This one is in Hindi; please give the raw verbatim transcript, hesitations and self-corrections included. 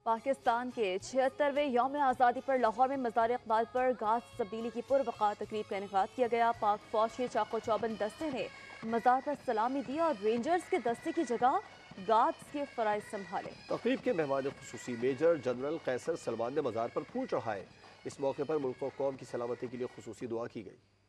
पाकिस्तान के छिहत्तरवें यौम आज़ादी पर लाहौर में मज़ार इक़बाल पर गाज तब्दीली की पुरवक़ार तकरीब का इनेकाद किया गया। पाक फौज के चाको चौबंद दस्ते ने मज़ार पर सलामी दी और रेंजर्स के दस्ते की जगह गार्ड्स के फ़राइज़ संभाले। तकरीब के मेहमान खुसूसी मेजर जनरल कैसर सलमान ने मज़ार पर फूल चढ़ाए। इस मौके पर मुल्क और कौम की सलामती के लिए खुसूसी दुआ की गई।